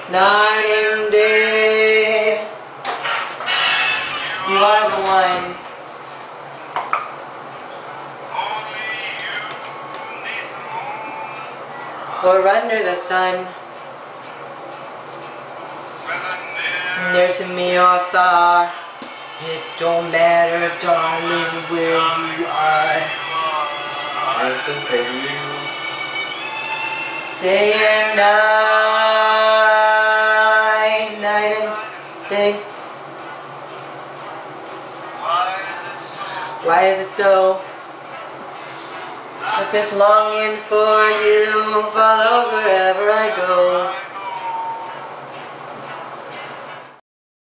night and day. You are the one. Or under the sun, near to me or far, it don't matter, darling, where you are. I think of you Day and night, night and day. Why is it so that this longing for you follows wherever I go?